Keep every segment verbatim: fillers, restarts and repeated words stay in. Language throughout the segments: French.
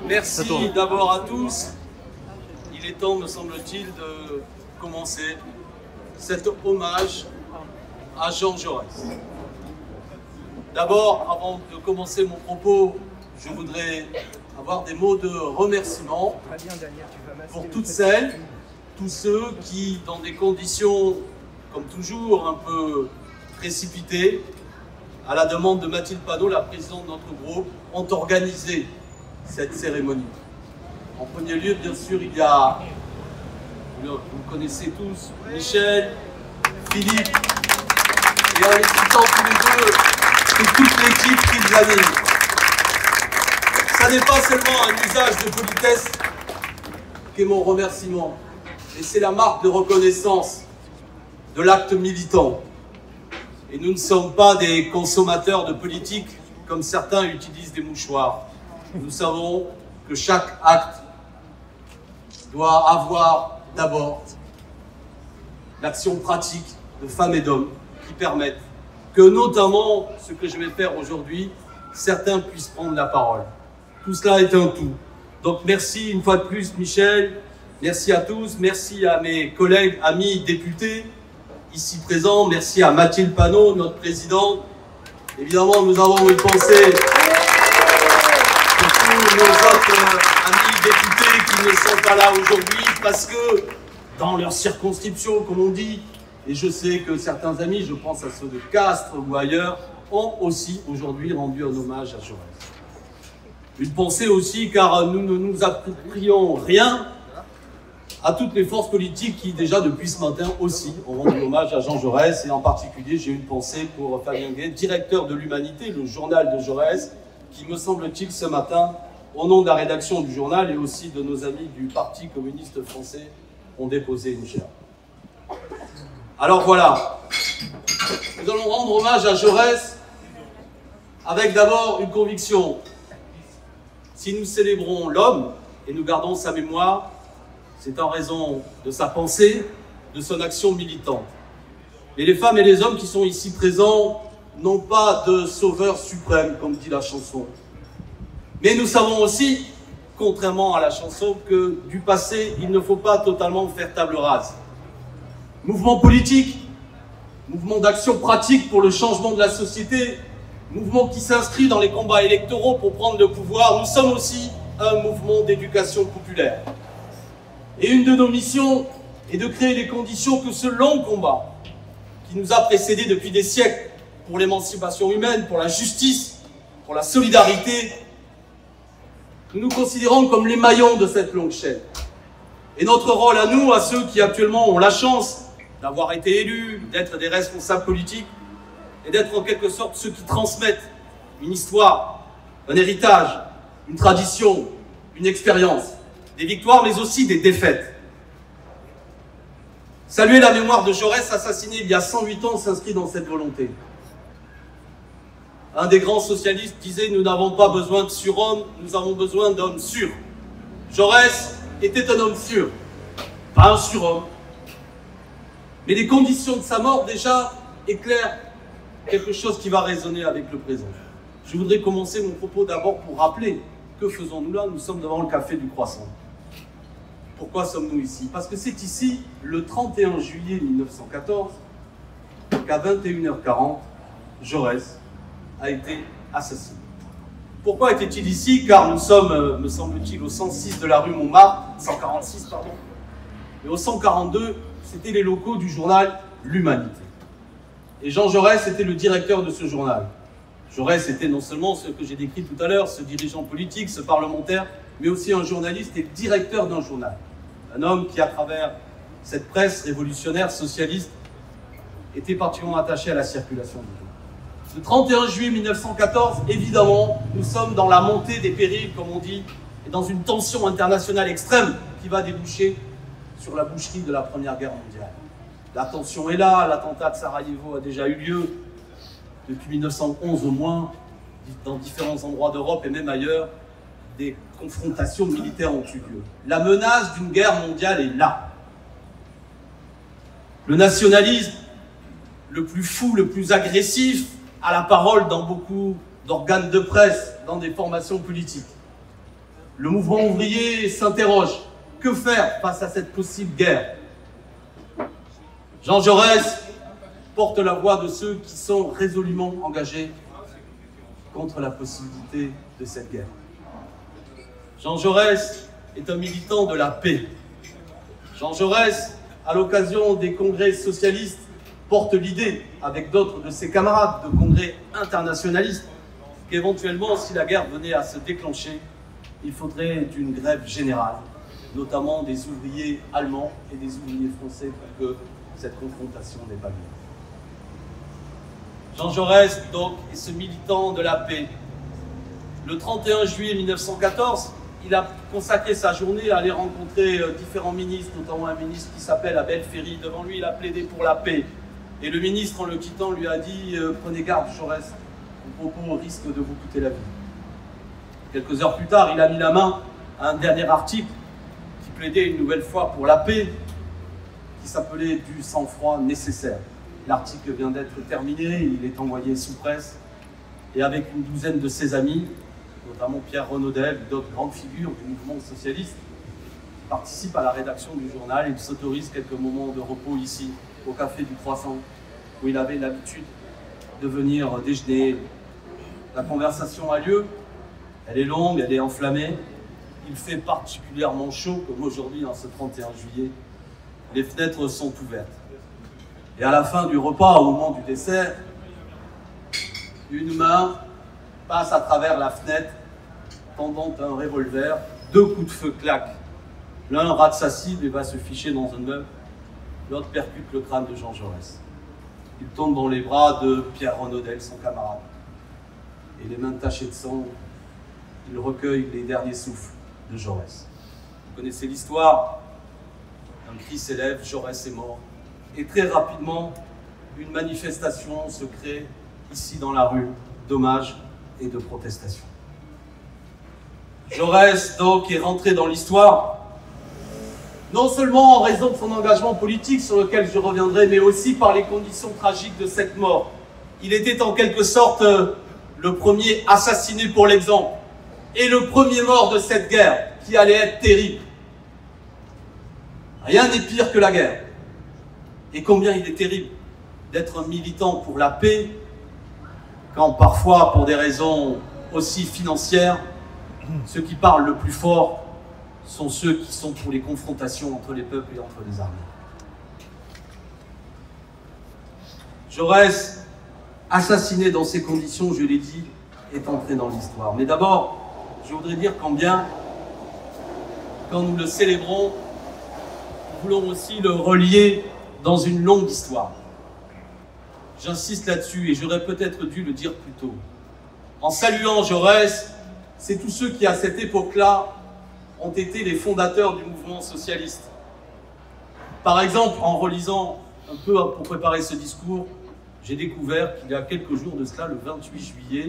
Merci d'abord à tous. Il est temps, me semble-t-il, de commencer cet hommage à Jean Jaurès. D'abord, avant de commencer mon propos, je voudrais avoir des mots de remerciement pour toutes celles, tous ceux qui, dans des conditions, comme toujours, un peu précipitées, à la demande de Mathilde Panot, la présidente de notre groupe, ont organisé cette cérémonie. En premier lieu, bien sûr, il y a, vous connaissez tous, Michel, Philippe, et en les citant tous les deux, c'est toute l'équipe qui les anime. Ça n'est pas seulement un usage de politesse qu'est mon remerciement, mais c'est la marque de reconnaissance de l'acte militant. Et nous ne sommes pas des consommateurs de politique comme certains utilisent des mouchoirs. Nous savons que chaque acte doit avoir d'abord l'action pratique de femmes et d'hommes qui permettent que, notamment ce que je vais faire aujourd'hui, certains puissent prendre la parole. Tout cela est un tout. Donc merci une fois de plus Michel, merci à tous, merci à mes collègues, amis députés ici présents, merci à Mathilde Panot, notre présidente. Évidemment, nous avons une pensée pour tous nos autres amis députés qui ne sont pas là aujourd'hui parce que dans leur circonscription, comme on dit, et je sais que certains amis, je pense à ceux de Castres ou ailleurs, ont aussi aujourd'hui rendu un hommage à Jaurès. Une pensée aussi, car nous ne nous approprions rien à toutes les forces politiques qui, déjà depuis ce matin aussi, ont rendu hommage à Jean Jaurès. Et en particulier, j'ai une pensée pour Fabien Gay, directeur de l'Humanité, le journal de Jaurès, qui, me semble-t-il, ce matin, au nom de la rédaction du journal et aussi de nos amis du Parti communiste français, ont déposé une gerbe. Alors voilà, nous allons rendre hommage à Jaurès avec d'abord une conviction. Si nous célébrons l'homme et nous gardons sa mémoire, c'est en raison de sa pensée, de son action militante. Mais les femmes et les hommes qui sont ici présents n'ont pas de sauveur suprême, comme dit la chanson. Mais nous savons aussi, contrairement à la chanson, que du passé, il ne faut pas totalement faire table rase. Mouvement politique, mouvement d'action pratique pour le changement de la société, mouvement qui s'inscrit dans les combats électoraux pour prendre le pouvoir, nous sommes aussi un mouvement d'éducation populaire. Et une de nos missions est de créer les conditions que ce long combat, qui nous a précédés depuis des siècles, pour l'émancipation humaine, pour la justice, pour la solidarité, nous nous considérons comme les maillons de cette longue chaîne. Et notre rôle à nous, à ceux qui actuellement ont la chance d'avoir été élus, d'être des responsables politiques, et d'être en quelque sorte ceux qui transmettent une histoire, un héritage, une tradition, une expérience, des victoires mais aussi des défaites. Saluer la mémoire de Jaurès, assassiné il y a cent huit ans, s'inscrit dans cette volonté. Un des grands socialistes disait « Nous n'avons pas besoin de surhommes, nous avons besoin d'hommes sûrs ». Jaurès était un homme sûr, pas un surhomme. Mais les conditions de sa mort déjà éclairent quelque chose qui va résonner avec le présent. Je voudrais commencer mon propos d'abord pour rappeler que faisons-nous là? Nous sommes devant le café du Croissant. Pourquoi sommes-nous ici? Parce que c'est ici, le trente et un juillet mille neuf cent quatorze, qu'à vingt et une heures quarante, Jaurès a été assassiné. Pourquoi était-il ici? Car nous sommes, me semble-t-il, au cent six de la rue Montmartre, cent quarante-six, pardon. Et au cent quarante-deux, c'était les locaux du journal L'Humanité. Et Jean Jaurès était le directeur de ce journal. Jaurès était non seulement ce que j'ai décrit tout à l'heure, ce dirigeant politique, ce parlementaire, mais aussi un journaliste et directeur d'un journal. Un homme qui, à travers cette presse révolutionnaire, socialiste, était particulièrement attaché à la circulation du jour. Le trente et un juillet mille neuf cent quatorze, évidemment, nous sommes dans la montée des périls, comme on dit, et dans une tension internationale extrême qui va déboucher sur la boucherie de la Première Guerre mondiale. La tension est là, l'attentat de Sarajevo a déjà eu lieu, depuis mille neuf cent onze au moins, dans différents endroits d'Europe et même ailleurs, des confrontations militaires ont eu lieu. La menace d'une guerre mondiale est là. Le nationalisme, le plus fou, le plus agressif, a la parole dans beaucoup d'organes de presse, dans des formations politiques. le mouvement ouvrier s'interroge. Que faire face à cette possible guerre? Jean Jaurès porte la voix de ceux qui sont résolument engagés contre la possibilité de cette guerre. Jean Jaurès est un militant de la paix. Jean Jaurès, à l'occasion des congrès socialistes, porte l'idée, avec d'autres de ses camarades de congrès internationalistes, qu'éventuellement, si la guerre venait à se déclencher, il faudrait une grève générale, notamment des ouvriers allemands et des ouvriers français pour que cette confrontation n'ait pas lieu. Jean Jaurès, donc, est ce militant de la paix. Le trente et un juillet mille neuf cent quatorze, il a consacré sa journée à aller rencontrer différents ministres, notamment un ministre qui s'appelle Abel Ferry. Devant lui, il a plaidé pour la paix. Et le ministre, en le quittant, lui a dit euh, « Prenez garde, Jaurès, vos propos risquent de vous coûter la vie ». Quelques heures plus tard, il a mis la main à un dernier article qui plaidait une nouvelle fois pour la paix, qui s'appelait « Du sang-froid nécessaire ». L'article vient d'être terminé, il est envoyé sous presse, et avec une douzaine de ses amis, notamment Pierre Renaudel et d'autres grandes figures du mouvement socialiste, participent à la rédaction du journal. Il s'autorise quelques moments de repos ici, au Café du Croissant, où il avait l'habitude de venir déjeuner. La conversation a lieu, elle est longue, elle est enflammée, il fait particulièrement chaud, comme aujourd'hui, en ce trente et un juillet. Les fenêtres sont ouvertes. Et à la fin du repas, au moment du dessert, une main passe à travers la fenêtre, tendant un revolver, deux coups de feu claquent. L'un rate sa cible et va se ficher dans un meuble, l'autre percute le crâne de Jean Jaurès. Il tombe dans les bras de Pierre Renaudel, son camarade. Et les mains tachées de sang, il recueille les derniers souffles de Jaurès. Vous connaissez l'histoire, un cri s'élève, Jaurès est mort. Et très rapidement, une manifestation se crée ici dans la rue, d'hommage et de protestation. Jaurès, donc, est rentré dans l'histoire, non seulement en raison de son engagement politique, sur lequel je reviendrai, mais aussi par les conditions tragiques de cette mort. Il était en quelque sorte euh, le premier assassiné pour l'exemple, et le premier mort de cette guerre, qui allait être terrible. Rien n'est pire que la guerre. Et combien il est terrible d'être un militant pour la paix, quand parfois, pour des raisons aussi financières, ceux qui parlent le plus fort sont ceux qui sont pour les confrontations entre les peuples et entre les armées. Jaurès, assassiné dans ces conditions, je l'ai dit, est entré dans l'histoire. Mais d'abord, je voudrais dire combien, quand nous le célébrons, nous voulons aussi le relier dans une longue histoire. J'insiste là-dessus et j'aurais peut-être dû le dire plus tôt. En saluant Jaurès, c'est tous ceux qui, à cette époque-là, ont été les fondateurs du mouvement socialiste. Par exemple, en relisant un peu pour préparer ce discours, j'ai découvert qu'il y a quelques jours de cela, le vingt-huit juillet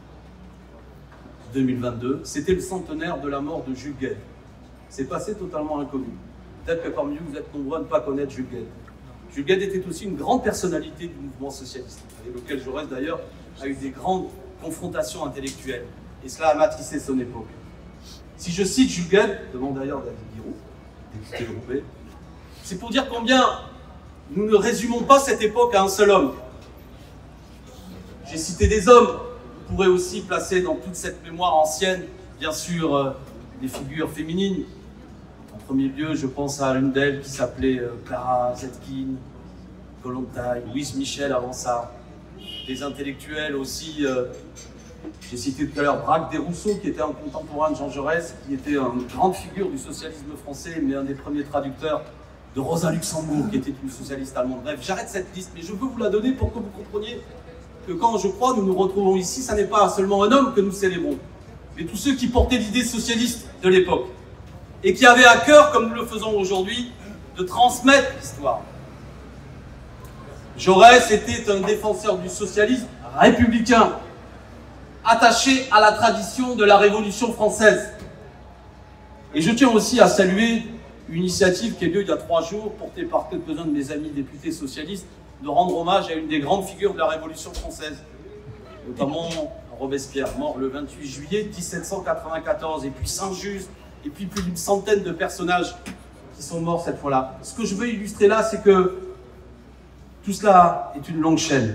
deux mille vingt-deux, c'était le centenaire de la mort de Jules Guesde. C'est passé totalement inconnu. Peut-être que parmi vous, vous êtes nombreux à ne pas connaître Jules Guesde. Jules Guesde était aussi une grande personnalité du mouvement socialiste, avec lequel Jaurès d'ailleurs a eu des grandes confrontations intellectuelles. Et cela a matricé son époque. Si je cite Jules Guesde, devant d'ailleurs David Guiraud, député européen, c'est pour dire combien nous ne résumons pas cette époque à un seul homme. J'ai cité des hommes, on pourrait aussi placer dans toute cette mémoire ancienne, bien sûr, euh, des figures féminines. En premier lieu, je pense à l'une d'elles qui s'appelait euh, Clara Zetkin, Kollontai, Louise Michel avant ça. Des intellectuels aussi, euh, j'ai cité tout à l'heure Braque Desrousseaux, qui était un contemporain de Jean Jaurès, qui était une grande figure du socialisme français, mais un des premiers traducteurs de Rosa Luxembourg, qui était une socialiste allemande. Bref, j'arrête cette liste, mais je veux vous la donner pour que vous compreniez que quand, je crois, nous nous retrouvons ici, ça n'est pas seulement un homme que nous célébrons, mais tous ceux qui portaient l'idée socialiste de l'époque, et qui avaient à cœur, comme nous le faisons aujourd'hui, de transmettre l'histoire. Jaurès était un défenseur du socialisme républicain, attaché à la tradition de la Révolution française. Et je tiens aussi à saluer une initiative qui a eu lieu il y a trois jours, portée par quelques-uns de mes amis députés socialistes, de rendre hommage à une des grandes figures de la Révolution française, notamment Robespierre, mort le vingt-huit juillet mille sept cent quatre-vingt-quatorze, et puis Saint-Just, et puis plus d'une centaine de personnages qui sont morts cette fois-là. Ce que je veux illustrer là, c'est que tout cela est une longue chaîne.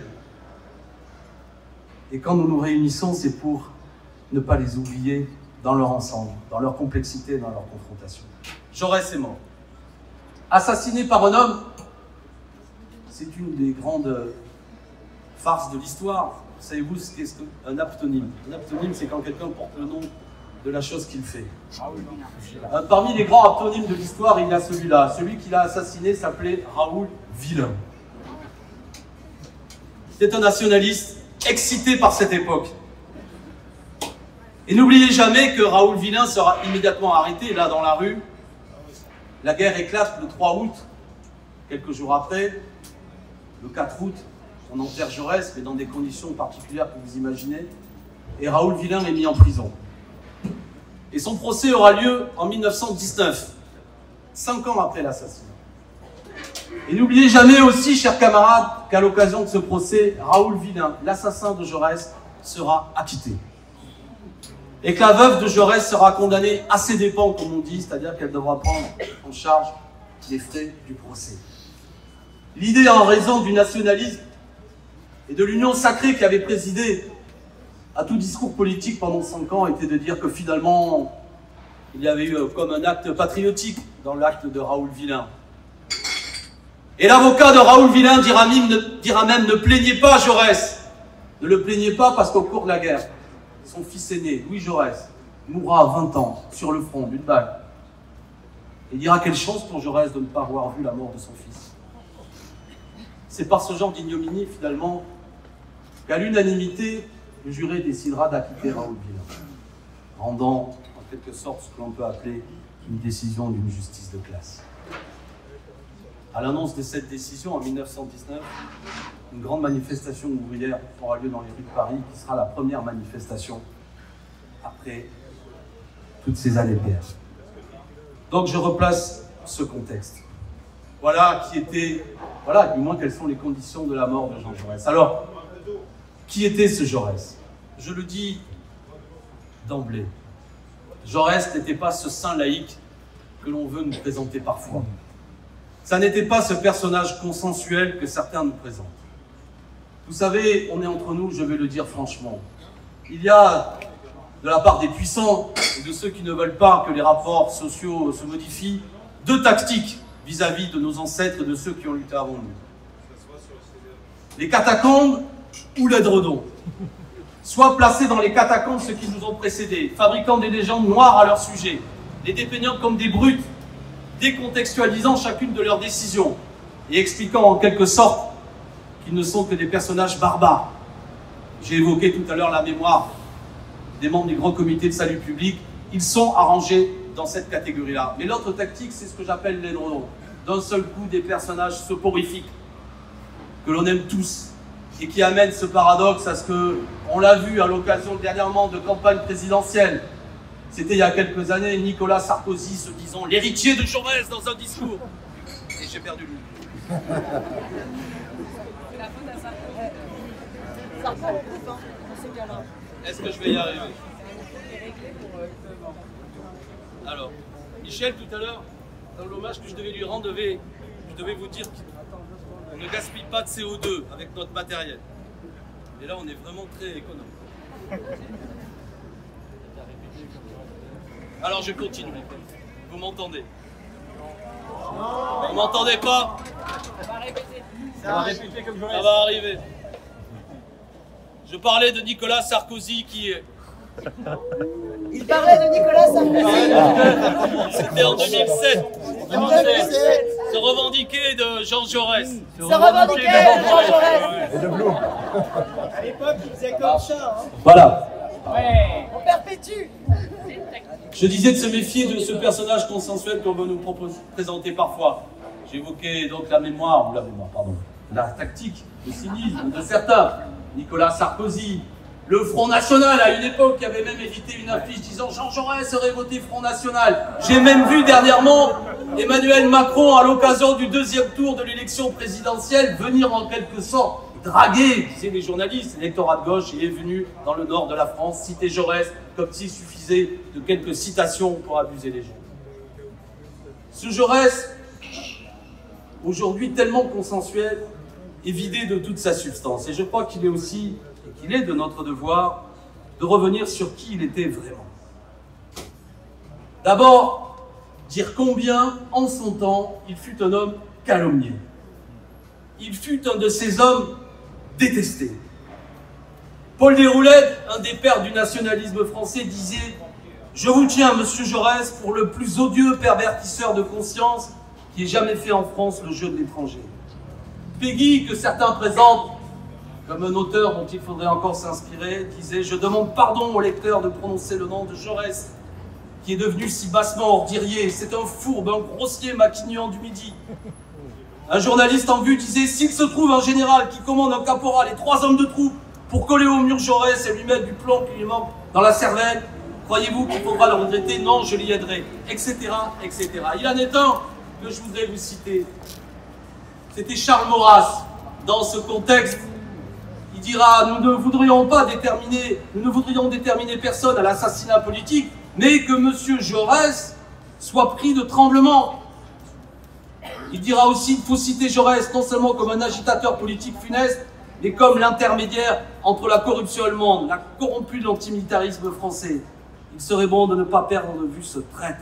Et quand nous nous réunissons, c'est pour ne pas les oublier dans leur ensemble, dans leur complexité, dans leur confrontation. Jaurès est mort. Assassiné par un homme, c'est une des grandes farces de l'histoire. Savez-vous ce qu'est un aptonyme? Un aptonyme, c'est quand quelqu'un porte le nom de la chose qu'il fait. Euh, parmi les grands aptonymes de l'histoire, il y a celui-là. Celui qui l'a assassiné s'appelait Raoul Villain. C'est un nationaliste excité par cette époque. Et n'oubliez jamais que Raoul Villain sera immédiatement arrêté, là dans la rue. La guerre éclate le trois août, quelques jours après. Le quatre août, on enterre Jaurès, mais dans des conditions particulières que vous imaginez. Et Raoul Villain est mis en prison. Et son procès aura lieu en mille neuf cent dix-neuf, cinq ans après l'assassinat. Et n'oubliez jamais aussi, chers camarades, qu'à l'occasion de ce procès, Raoul Villain, l'assassin de Jaurès, sera acquitté. Et que la veuve de Jaurès sera condamnée à ses dépens, comme on dit, c'est-à-dire qu'elle devra prendre en charge les frais du procès. L'idée, en raison du nationalisme et de l'union sacrée qui avait présidé à tout discours politique pendant cinq ans, était de dire que finalement, il y avait eu comme un acte patriotique dans l'acte de Raoul Villain. Et l'avocat de Raoul Villain dira même, dira même ne plaignez pas Jaurès. Ne le plaignez pas parce qu'au cours de la guerre, son fils aîné, Louis Jaurès, mourra à vingt ans sur le front d'une balle. Et il dira quelle chance pour Jaurès de ne pas avoir vu la mort de son fils. C'est par ce genre d'ignominie, finalement, qu'à l'unanimité, le juré décidera d'acquitter Raoul Villain, rendant en quelque sorte ce que l'on peut appeler une décision d'une justice de classe. À l'annonce de cette décision, en mille neuf cent dix-neuf, une grande manifestation ouvrière aura lieu dans les rues de Paris, qui sera la première manifestation après toutes ces années de guerre. Donc je replace ce contexte. Voilà qui était, voilà du moins quelles sont les conditions de la mort de Jean Jaurès. Alors, qui était ce Jaurès? Je le dis d'emblée. Jaurès n'était pas ce saint laïque que l'on veut nous présenter parfois. Ça n'était pas ce personnage consensuel que certains nous présentent. Vous savez, on est entre nous, je vais le dire franchement. Il y a, de la part des puissants et de ceux qui ne veulent pas que les rapports sociaux se modifient, deux tactiques vis-à-vis de nos ancêtres et de ceux qui ont lutté avant nous. Les catacombes ou l'édredon. Soit placés dans les catacombes ceux qui nous ont précédés, fabriquant des légendes noires à leur sujet, les dépeignant comme des brutes, décontextualisant chacune de leurs décisions et expliquant en quelque sorte qu'ils ne sont que des personnages barbares. J'ai évoqué tout à l'heure la mémoire des membres du grand comité de salut public. Ils sont arrangés dans cette catégorie-là. Mais l'autre tactique, c'est ce que j'appelle l'édredon. D'un seul coup, des personnages soporifiques que l'on aime tous et qui amènent ce paradoxe à ce que, on l'a vu à l'occasion dernièrement de campagne présidentielle. C'était il y a quelques années, Nicolas Sarkozy se disant l'héritier de Jaurès dans un discours. Et j'ai perdu le Est-ce que je vais y arriver? Alors, Michel, tout à l'heure, dans l'hommage que je devais lui rendre, devait, je devais vous dire qu'on ne gaspille pas de C O deux avec notre matériel. Et là, on est vraiment très économe. Alors je continue. Vous m'entendez? Vous m'entendez pas? Ça va répéter. Ça va répéter comme Jaurès. Ça va arriver. Je parlais de Nicolas Sarkozy qui est... Il parlait de Nicolas Sarkozy. C'était en deux mille sept. En deux mille sept. Se revendiquer de Jean Jaurès. Se revendiquer de Jean Jaurès. Et de Blou. À l'époque, il faisait comme ça. Hein. Voilà. Ouais. On perpétue. Je disais de se méfier de ce personnage consensuel qu'on veut nous proposer, présenter parfois. J'évoquais donc la mémoire, ou la mémoire, pardon, la tactique, le cynisme de certains. Nicolas Sarkozy, le Front National, à une époque, qui avait même évité une affiche disant Jean Jaurès aurait voté Front National. J'ai même vu dernièrement Emmanuel Macron, à l'occasion du deuxième tour de l'élection présidentielle, venir en quelque sorte dragué, disaient les journalistes, l'électorat de gauche et est venu dans le nord de la France citer Jaurès comme s'il suffisait de quelques citations pour abuser les gens. Ce Jaurès, aujourd'hui tellement consensuel, est vidé de toute sa substance. Et je crois qu'il est aussi, et qu'il est de notre devoir, de revenir sur qui il était vraiment. D'abord, dire combien, en son temps, il fut un homme calomnié. Il fut un de ces hommes détestés. Paul Déroulède, un des pères du nationalisme français, disait « Je vous tiens, monsieur Jaurès, pour le plus odieux pervertisseur de conscience qui ait jamais fait en France le jeu de l'étranger. » Péguy, que certains présentent comme un auteur dont il faudrait encore s'inspirer, disait « Je demande pardon au lecteur de prononcer le nom de Jaurès, qui est devenu si bassement ordurier. C'est un fourbe, un grossier maquignon du Midi. » Un journaliste en vue disait « S'il se trouve un général qui commande un caporal et trois hommes de troupe pour coller au mur Jaurès et lui mettre du plomb qui lui manque dans la cervelle, croyez-vous qu'il faudra le regretter? Non, je l'y aiderai. » Etc, et cetera. Il en est un que je voudrais vous citer. C'était Charles Maurras. Dans ce contexte, il dira « Nous ne voudrions pas déterminer, nous ne voudrions déterminer personne à l'assassinat politique, mais que monsieur Jaurès soit pris de tremblement. » Il dira aussi qu'il faut citer Jaurès non seulement comme un agitateur politique funeste, mais comme l'intermédiaire entre la corruption allemande, la corrompue de l'antimilitarisme français. Il serait bon de ne pas perdre de vue ce traître.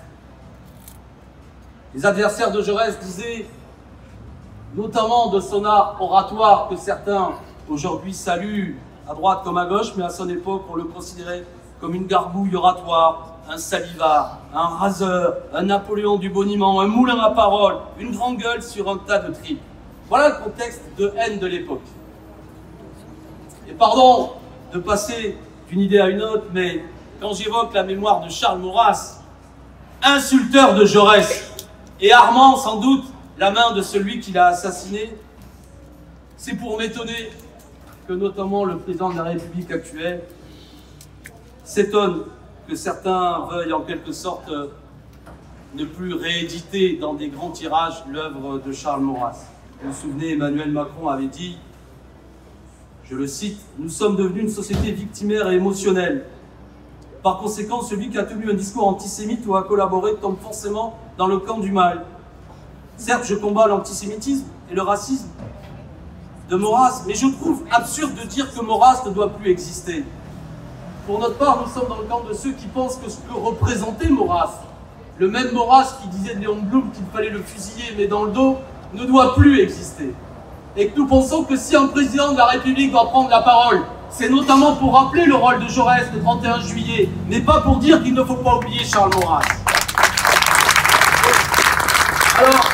Les adversaires de Jaurès disaient, notamment de son art oratoire que certains aujourd'hui saluent à droite comme à gauche, mais à son époque on le considérait comme une gargouille oratoire, un salivard, un raseur, un Napoléon du boniment, un moulin à parole, une grande gueule sur un tas de tripes. Voilà le contexte de haine de l'époque. Et pardon de passer d'une idée à une autre, mais quand j'évoque la mémoire de Charles Maurras, insulteur de Jaurès, et armant sans doute la main de celui qui l'a assassiné, c'est pour m'étonner que notamment le président de la République actuelle s'étonne que certains veuillent en quelque sorte ne plus rééditer dans des grands tirages l'œuvre de Charles Maurras. Vous vous souvenez, Emmanuel Macron avait dit, je le cite, « Nous sommes devenus une société victimaire et émotionnelle. Par conséquent, celui qui a tenu un discours antisémite ou a collaboré tombe forcément dans le camp du mal. Certes, je combats l'antisémitisme et le racisme de Maurras, mais je trouve absurde de dire que Maurras ne doit plus exister. Pour notre part, nous sommes dans le camp de ceux qui pensent que ce que représentait Maurras, le même Maurras qui disait de Léon Blum qu'il fallait le fusiller mais dans le dos, ne doit plus exister. Et que nous pensons que si un président de la République doit prendre la parole, c'est notamment pour rappeler le rôle de Jaurès le trente et un juillet, mais pas pour dire qu'il ne faut pas oublier Charles Maurras. Alors,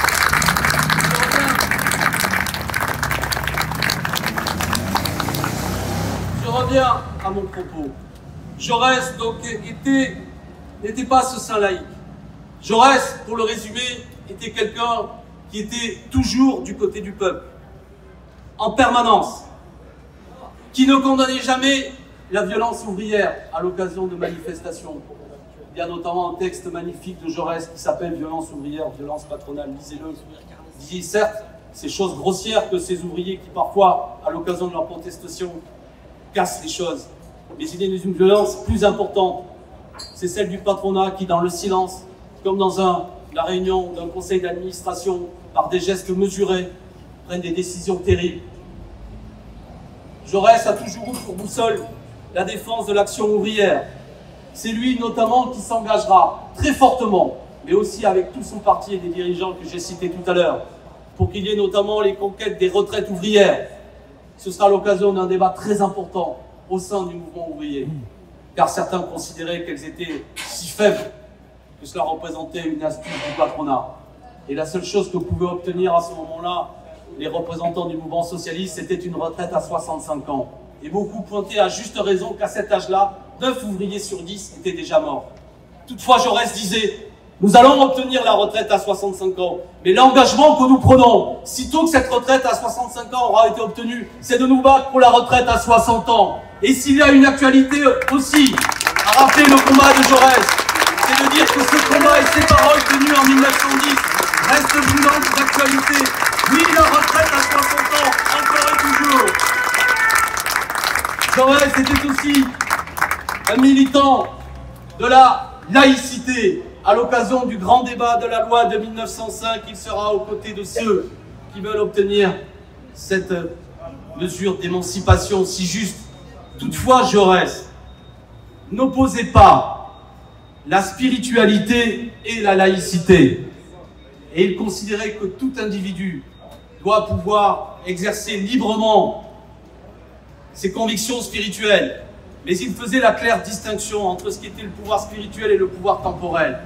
je reviens à mon propos. Jaurès, donc, était, n'était pas ce saint laïque. Jaurès, pour le résumer, était quelqu'un qui était toujours du côté du peuple, en permanence, qui ne condamnait jamais la violence ouvrière à l'occasion de manifestations. Il y a notamment un texte magnifique de Jaurès qui s'appelle « Violence ouvrière, violence patronale », lisez-le. Il dit certes, ces choses grossières que ces ouvriers qui parfois, à l'occasion de leur protestation, cassent les choses. Mais il y a une violence plus importante, c'est celle du patronat qui, dans le silence, comme dans un, la réunion d'un conseil d'administration, par des gestes mesurés, prennent des décisions terribles. Jaurès a toujours eu pour boussole la défense de l'action ouvrière. C'est lui notamment qui s'engagera très fortement, mais aussi avec tout son parti et des dirigeants que j'ai cités tout à l'heure, pour qu'il y ait notamment les conquêtes des retraites ouvrières. Ce sera l'occasion d'un débat très important au sein du mouvement ouvrier, car certains considéraient qu'elles étaient si faibles que cela représentait une astuce du patronat. Et la seule chose que pouvaient obtenir à ce moment-là les représentants du mouvement socialiste, c'était une retraite à soixante-cinq ans. Et beaucoup pointaient à juste raison qu'à cet âge-là, neuf ouvriers sur dix étaient déjà morts. Toutefois, Jaurès disait, nous allons obtenir la retraite à soixante-cinq ans, mais l'engagement que nous prenons, sitôt que cette retraite à soixante-cinq ans aura été obtenue, c'est de nous battre pour la retraite à soixante ans. Et s'il y a une actualité aussi à rappeler le combat de Jaurès, c'est de dire que ce combat et ces paroles tenues en mille neuf cent dix reste brûlante d'actualité. Oui, la retraite à soixante ans, encore et toujours. Jaurès était aussi un militant de la laïcité. À l'occasion du grand débat de la loi de mille neuf cent cinq, il sera aux côtés de ceux qui veulent obtenir cette mesure d'émancipation si juste. Toutefois, Jaurès n'opposait pas la spiritualité et la laïcité. Et il considérait que tout individu doit pouvoir exercer librement ses convictions spirituelles. Mais il faisait la claire distinction entre ce qui était le pouvoir spirituel et le pouvoir temporel.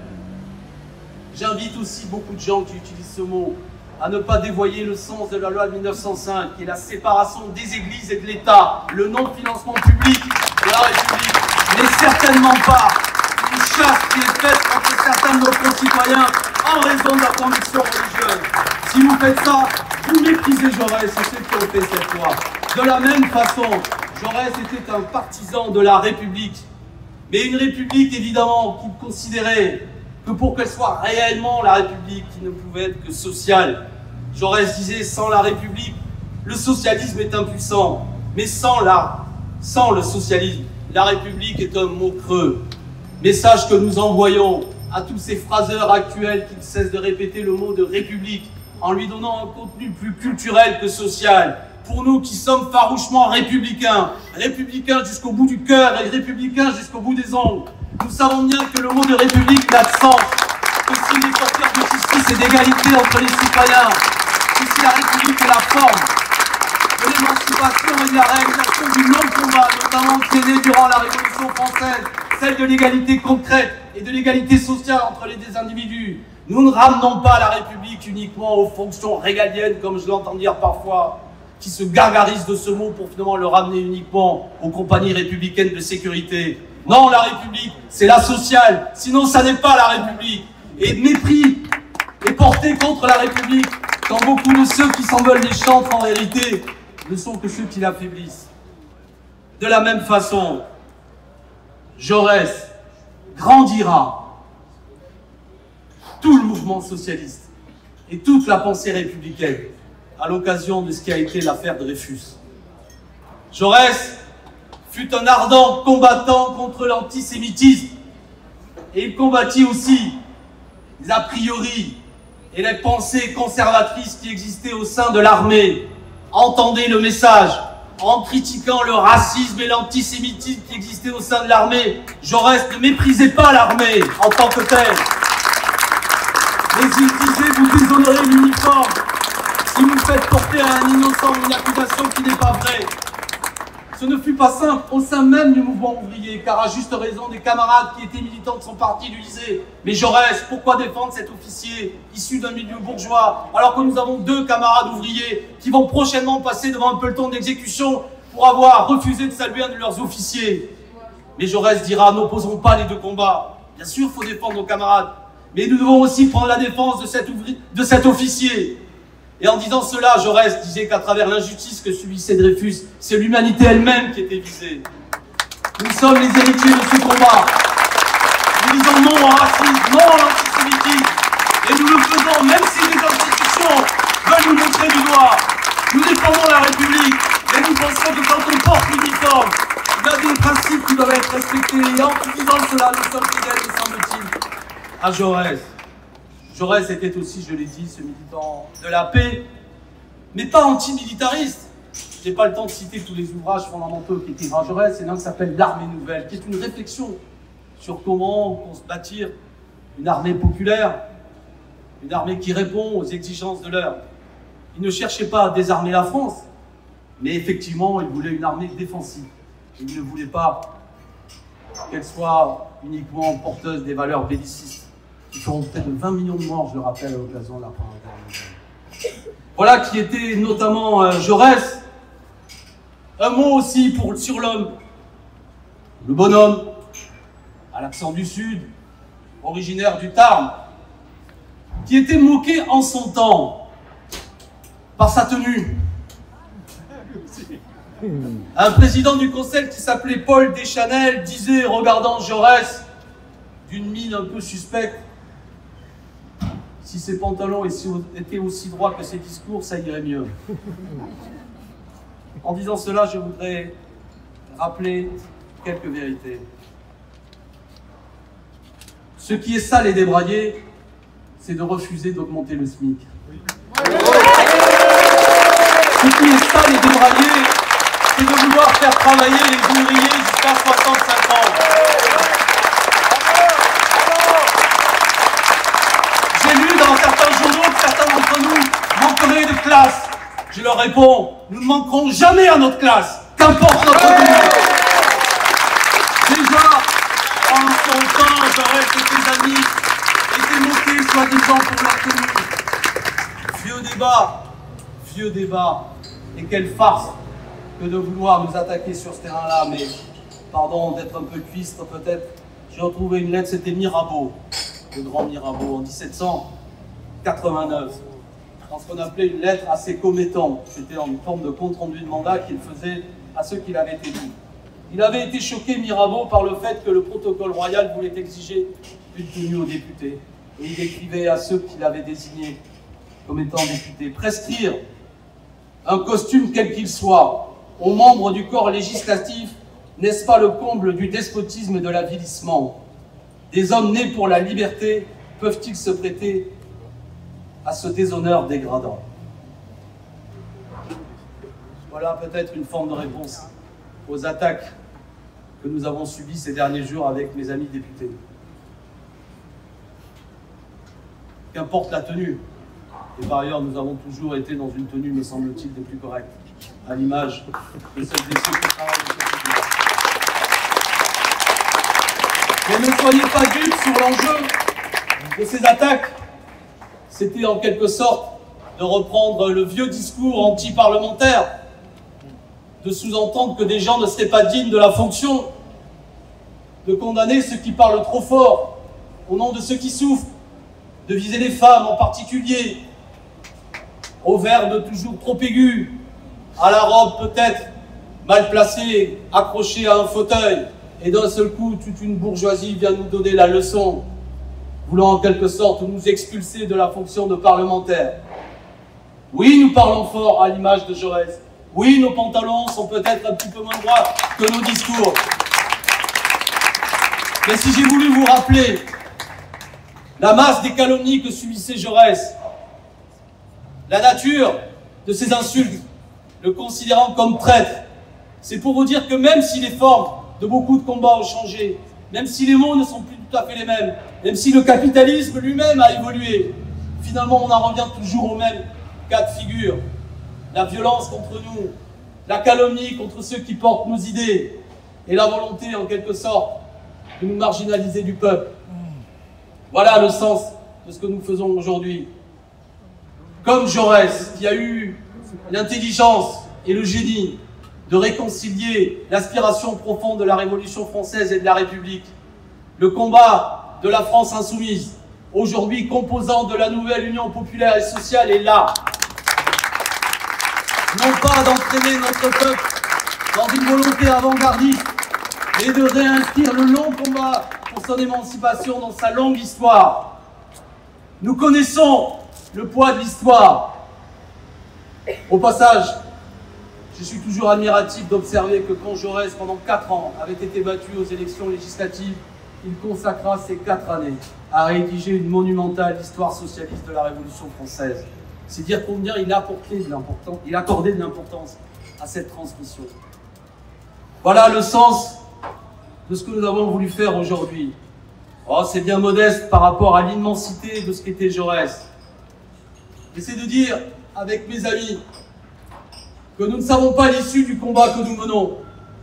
J'invite aussi beaucoup de gens qui utilisent ce mot à ne pas dévoyer le sens de la loi de mille neuf cent cinq, qui est la séparation des églises et de l'État, le non-financement public de la République, mais certainement pas une chasse qui est faite contre certains de nos concitoyens en raison de la conviction religieuse. Si vous faites ça, vous méprisez Jaurès et ceux qui ont fait cette loi. De la même façon, Jaurès était un partisan de la République, mais une République évidemment qu'il considérait que pour qu'elle soit réellement la République, qui ne pouvait être que sociale. Jaurès disait, sans la République, le socialisme est impuissant, mais sans la, sans le socialisme, la République est un mot creux. Message que nous envoyons à tous ces phraseurs actuels qui ne cessent de répéter le mot de République, en lui donnant un contenu plus culturel que social. Pour nous qui sommes farouchement républicains, républicains jusqu'au bout du cœur et républicains jusqu'au bout des ongles, nous savons bien que le mot de République n'a de sens que s'il est porteur de justice et d'égalité entre les citoyens, que si la République est la forme de l'émancipation et de la réalisation du long combat, notamment qui est né durant la Révolution française, celle de l'égalité concrète et de l'égalité sociale entre les deux individus. Nous ne ramenons pas la République uniquement aux fonctions régaliennes, comme je l'entends dire parfois, qui se gargarisent de ce mot pour finalement le ramener uniquement aux compagnies républicaines de sécurité. Non, la République, c'est la sociale, sinon ça n'est pas la République. Et mépris est porté contre la République quand beaucoup de ceux qui s'en veulent les chantres en vérité ne sont que ceux qui l'affaiblissent. De la même façon, Jaurès grandira tout le mouvement socialiste et toute la pensée républicaine à l'occasion de ce qui a été l'affaire Dreyfus. Jaurès fut un ardent combattant contre l'antisémitisme et il combattit aussi les a priori et les pensées conservatrices qui existaient au sein de l'armée. Entendez le message. En critiquant le racisme et l'antisémitisme qui existaient au sein de l'armée, Jaurès ne méprisait pas l'armée en tant que telle. Mais il disait, vous déshonorez l'uniforme si vous faites porter à un innocent une accusation qui n'est pas vraie. Ce ne fut pas simple au sein même du mouvement ouvrier, car à juste raison, des camarades qui étaient militants de son parti lui disaient « Mais Jaurès, pourquoi défendre cet officier issu d'un milieu bourgeois, alors que nous avons deux camarades ouvriers qui vont prochainement passer devant un peloton d'exécution pour avoir refusé de saluer un de leurs officiers ?» Mais Jaurès dira « N'opposons pas les deux combats. Bien sûr, il faut défendre nos camarades, mais nous devons aussi prendre la défense de cet, ouvri... de cet officier. » Et en disant cela, Jaurès disait qu'à travers l'injustice que subissait Dreyfus, c'est l'humanité elle-même qui était visée. Nous sommes les héritiers de ce combat. Nous disons non au racisme, non à l'antisémitisme. Et nous le faisons même si les institutions veulent nous montrer du doigt. Nous défendons la République, mais nous pensons que quand on porte l'uniforme, il y a des principes qui doivent être respectés. Et en disant cela, nous sommes fidèles, me semble-t-il, à Jaurès. Jaurès était aussi, je l'ai dit, ce militant de la paix, mais pas antimilitariste. Je n'ai pas le temps de citer tous les ouvrages fondamentaux qui écrivent à Jaurès. Il y en a un qui s'appelle L'Armée Nouvelle, qui est une réflexion sur comment on se bâtir une armée populaire, une armée qui répond aux exigences de l'heure. Il ne cherchait pas à désarmer la France, mais effectivement, il voulait une armée défensive. Il ne voulait pas qu'elle soit uniquement porteuse des valeurs bellicistes, qui feront près de vingt millions de morts, je le rappelle, à l'occasion de la Première Guerre mondiale. Voilà qui était notamment euh, Jaurès. Un mot aussi pour, sur l'homme. Le bonhomme, à l'accent du Sud, originaire du Tarn, qui était moqué en son temps par sa tenue. Un président du Conseil qui s'appelait Paul Deschanel disait, regardant Jaurès d'une mine un peu suspecte, « si ses pantalons étaient aussi droits que ses discours, ça irait mieux. En disant cela, je voudrais rappeler quelques vérités. Ce qui est sale et débraillé, c'est de refuser d'augmenter le SMIC. Ce qui est sale et débraillé, c'est de vouloir faire travailler les ouvriers jusqu'à soixante-cinq ans. J'ai lu dans certains journaux que certains d'entre nous manqueraient de classe. Je leur réponds, nous ne manquerons jamais à notre classe, qu'importe notre tenue. Déjà, en son temps, Jaurès et ses amis étaient moqués soi-disant pour leur tenue. Vieux débat, vieux débat, et quelle farce que de vouloir nous attaquer sur ce terrain-là, mais pardon d'être un peu cuistre peut-être, j'ai retrouvé une lettre, c'était Mirabeau, le grand Mirabeau, en dix-sept cent quatre-vingt-neuf, dans ce qu'on appelait une lettre à ses commettants. C'était en forme de compte-rendu de mandat qu'il faisait à ceux qui l'avaient élu. Il avait été choqué, Mirabeau, par le fait que le protocole royal voulait exiger une tenue aux députés. Et il écrivait à ceux qui l'avaient désigné comme étant député, prescrire un costume quel qu'il soit aux membres du corps législatif, n'est-ce pas le comble du despotisme et de l'avilissement? Des hommes nés pour la liberté peuvent-ils se prêter à ce déshonneur dégradant? Voilà peut-être une forme de réponse aux attaques que nous avons subies ces derniers jours avec mes amis députés. Qu'importe la tenue, et par ailleurs nous avons toujours été dans une tenue, me semble-t-il, des plus correctes, à l'image de celles et ceux qui travaillent au quotidien. Mais ne soyez pas dupes sur l'enjeu de ces attaques. C'était en quelque sorte de reprendre le vieux discours anti-parlementaire, de sous-entendre que des gens ne seraient pas dignes de la fonction, de condamner ceux qui parlent trop fort au nom de ceux qui souffrent, de viser les femmes en particulier, au verbe toujours trop aigu, à la robe peut-être mal placée, accrochée à un fauteuil, et d'un seul coup, toute une bourgeoisie vient nous donner la leçon, voulant en quelque sorte nous expulser de la fonction de parlementaire. Oui, nous parlons fort à l'image de Jaurès. Oui, nos pantalons sont peut-être un petit peu moins droits que nos discours. Mais si j'ai voulu vous rappeler la masse des calomnies que subissait Jaurès, la nature de ces insultes, le considérant comme traître, c'est pour vous dire que même si les formes de beaucoup de combats ont changé, même si les mots ne sont plus tout à fait les mêmes, même si le capitalisme lui-même a évolué, finalement on en revient toujours au même cas de figure. La violence contre nous, la calomnie contre ceux qui portent nos idées, et la volonté en quelque sorte de nous marginaliser du peuple. Voilà le sens de ce que nous faisons aujourd'hui. Comme Jaurès, qui a eu l'intelligence et le génie de réconcilier l'aspiration profonde de la Révolution française et de la République, le combat de la France insoumise, aujourd'hui composant de la nouvelle Union populaire et sociale, est là. Non pas d'entraîner notre peuple dans une volonté avant-gardiste, mais de réinscrire le long combat pour son émancipation dans sa longue histoire. Nous connaissons le poids de l'histoire. Au passage, je suis toujours admiratif d'observer que quand Jaurès, pendant quatre ans, avait été battu aux élections législatives, il consacra ces quatre années à rédiger une monumentale histoire socialiste de la Révolution française. C'est dire combien il a apporté de l'importance, il accordait de l'importance à cette transmission. Voilà le sens de ce que nous avons voulu faire aujourd'hui. Oh, c'est bien modeste par rapport à l'immensité de ce qu'était Jaurès. Et c'est de dire, avec mes amis, que nous ne savons pas l'issue du combat que nous menons.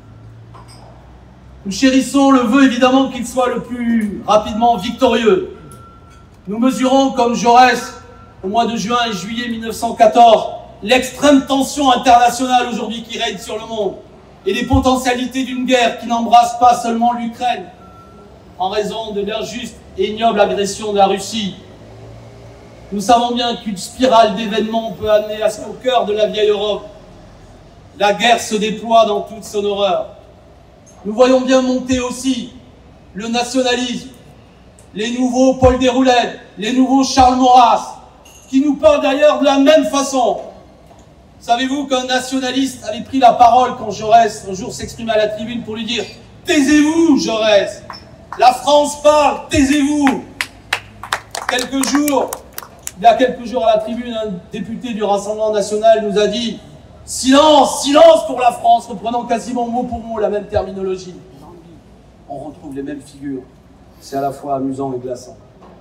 Nous chérissons le vœu, évidemment, qu'il soit le plus rapidement victorieux. Nous mesurons, comme Jaurès, au mois de juin et juillet mille neuf cent quatorze, l'extrême tension internationale aujourd'hui qui règne sur le monde et les potentialités d'une guerre qui n'embrasse pas seulement l'Ukraine en raison de l'injuste et ignoble agression de la Russie. Nous savons bien qu'une spirale d'événements peut amener à ce qu'au cœur de la vieille Europe, la guerre se déploie dans toute son horreur. Nous voyons bien monter aussi le nationalisme, les nouveaux Paul Déroulède, les nouveaux Charles Maurras, qui nous parlent d'ailleurs de la même façon. Savez-vous qu'un nationaliste avait pris la parole quand Jaurès un jour s'exprimait à la tribune pour lui dire « Taisez-vous, Jaurès, la France parle, taisez-vous » Quelques jours, il y a quelques jours à la tribune, un député du Rassemblement national nous a dit « Silence, silence pour la France », reprenant quasiment mot pour mot la même terminologie. On retrouve les mêmes figures. C'est à la fois amusant et glaçant.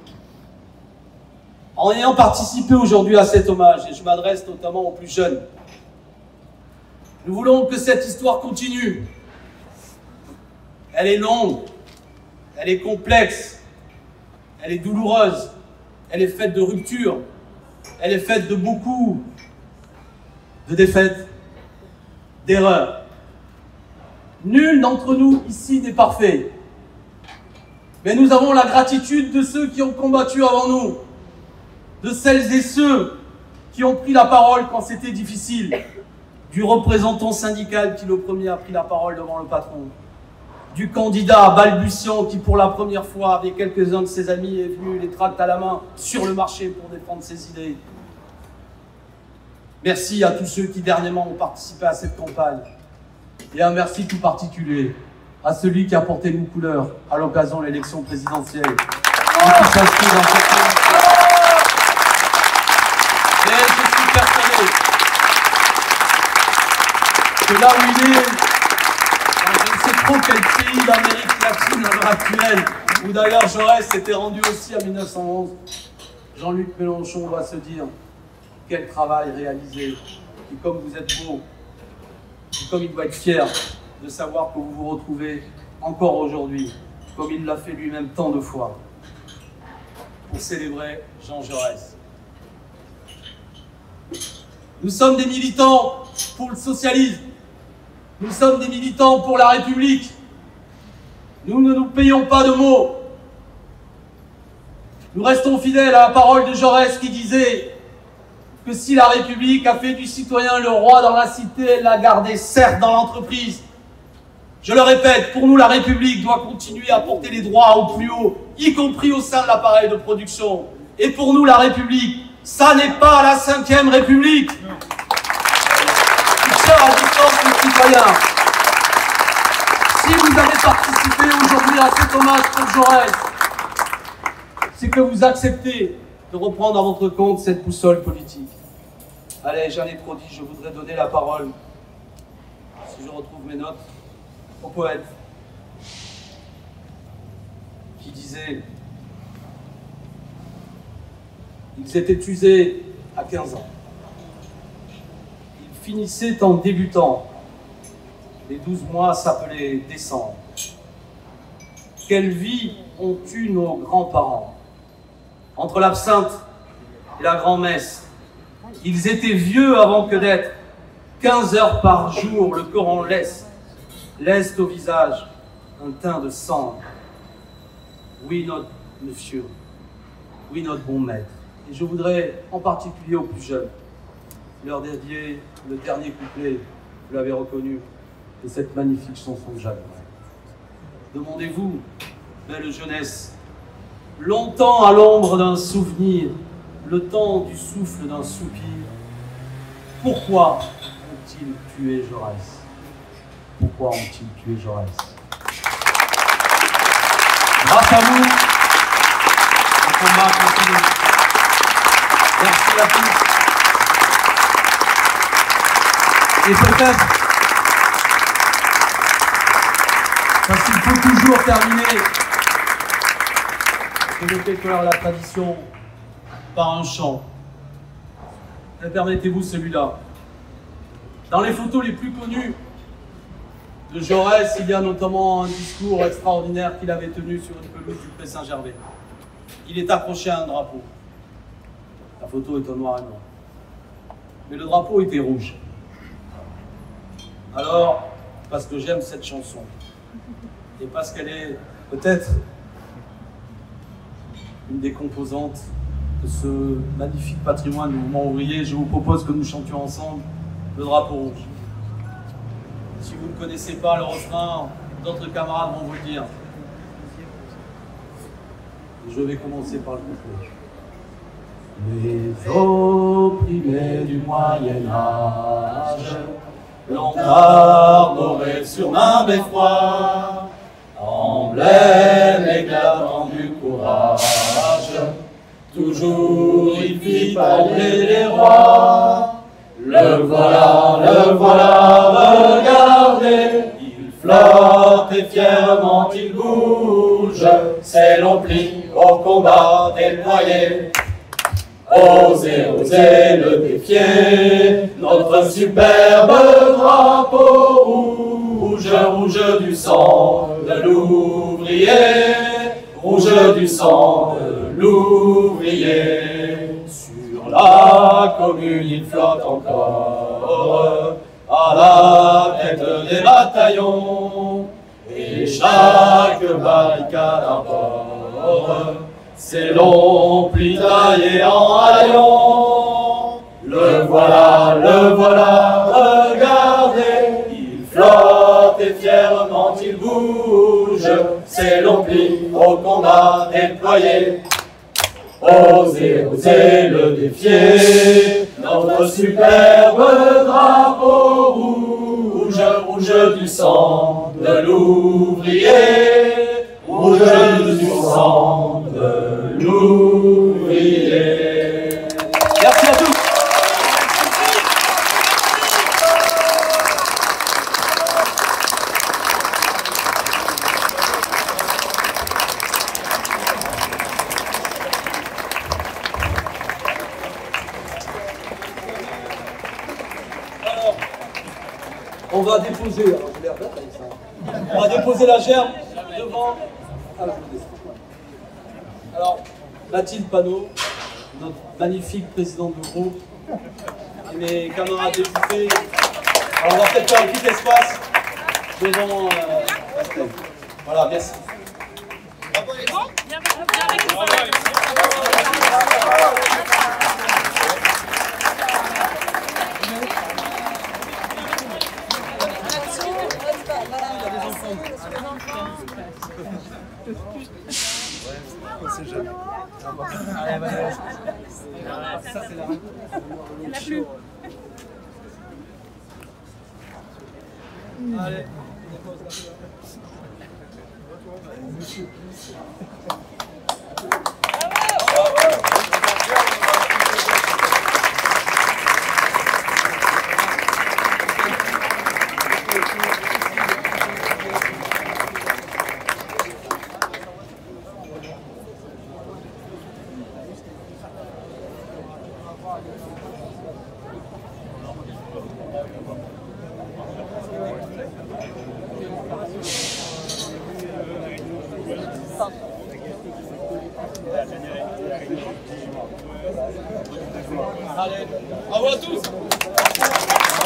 En ayant participé aujourd'hui à cet hommage, et je m'adresse notamment aux plus jeunes, nous voulons que cette histoire continue. Elle est longue, elle est complexe, elle est douloureuse, elle est faite de ruptures, elle est faite de beaucoup de défaites, d'erreurs. Nul d'entre nous ici n'est parfait. Mais nous avons la gratitude de ceux qui ont combattu avant nous, de celles et ceux qui ont pris la parole quand c'était difficile, du représentant syndical qui le premier a pris la parole devant le patron, du candidat balbutiant qui pour la première fois avec quelques-uns de ses amis est venu les tracts à la main sur le marché pour défendre ses idées. Merci à tous ceux qui dernièrement ont participé à cette campagne. Et un merci tout particulier à celui qui a porté une couleur à l'occasion de l'élection présidentielle. Et qui s'inscrit dans cette Et je suis persuadé que là où il est, dans je ne sais trop quel pays d'Amérique latine à l'heure actuelle, où d'ailleurs Jaurès s'était rendu aussi en mille neuf cent onze, Jean-Luc Mélenchon va se dire quel travail réalisé, et comme vous êtes beau, et comme il doit être fier de savoir que vous vous retrouvez encore aujourd'hui, comme il l'a fait lui-même tant de fois, pour célébrer Jean Jaurès. Nous sommes des militants pour le socialisme. Nous sommes des militants pour la République. Nous ne nous payons pas de mots. Nous restons fidèles à la parole de Jaurès qui disait que si la République a fait du citoyen le roi dans la cité, elle l'a gardé certes dans l'entreprise. Je le répète, pour nous la République doit continuer à porter les droits au plus haut, y compris au sein de l'appareil de production. Et pour nous la République, ça n'est pas la cinquième République. Chers habitants et citoyens, si vous avez participé aujourd'hui à cet hommage pour Jaurès, c'est que vous acceptez de reprendre à votre compte cette boussole politique. Allez, j'en ai trop dit, je voudrais donner la parole, si je retrouve mes notes, au poète qui disait « Ils étaient usés à quinze ans. Ils finissaient en débutant. Les douze mois s'appelaient décembre. Quelle vie ont eu nos grands-parents? Entre l'absinthe et la grand-messe, ils étaient vieux avant que d'être. quinze heures par jour, le Coran laisse, laisse au visage un teint de cendre. Oui, notre monsieur, oui, notre bon maître. Et je voudrais, en particulier aux plus jeunes, leur dédier le dernier couplet, vous l'avez reconnu, de cette magnifique chanson de Jacques. Demandez-vous, belle jeunesse, longtemps à l'ombre d'un souvenir, le temps du souffle d'un soupir, pourquoi ont-ils tué Jaurès? Pourquoi ont-ils tué Jaurès? Grâce à vous, le combat continue. Merci à tous. Et peut-être, parce qu'il faut toujours terminer, je vais déclarer la tradition par un chant. Et permettez-vous celui-là. Dans les photos les plus connues de Jaurès, il y a notamment un discours extraordinaire qu'il avait tenu sur une pelouse du Pré Saint-Gervais. Il est accroché à un drapeau. La photo est en noir et blanc. Mais le drapeau était rouge. Alors, parce que j'aime cette chanson, et parce qu'elle est peut-être une des composantes de ce magnifique patrimoine du mouvement ouvrier, je vous propose que nous chantions ensemble le drapeau rouge. Si vous ne connaissez pas le refrain, d'autres camarades vont vous le dire. Je vais commencer par le couplet. Les opprimés du Moyen-Âge l'ont arboré sur main beffroi, emblème éclatant du courage. Toujours il fit parler les rois. Le voilà, le voilà, regardez, il flotte et fièrement il bouge, c'est l'empli au combat déployé. Osez, osez le défier, notre superbe drapeau rouge, rouge du sang de l'ouvrier, rouge du sang de l'ouvrier. Sur la commune il flotte encore, à la tête des bataillons, et chaque barricade un port, c'est long pli taillé en haillons. Le voilà, le voilà, regardez, il flotte et fièrement il bouge, c'est long pli au combat déployé. Osez, osez le défier, notre superbe drapeau rouge, rouge du sang de l'ouvrier, rouge du sang de l'ouvrier. Merci à tous. On va déposer, alors j'ai l'air bête avec ça. On va déposer la gerbe devant. Alors, Mathilde Panot, notre magnifique présidente de groupe, et mes camarades députés. Alors, on va peut-être faire un petit espace devant euh, la scène. Voilà, merci. C'est jeune. Allez, vas-y. Ça, c'est la rue. Il n'y en a plus. Allez, monsieur. Allez, bravo à tous.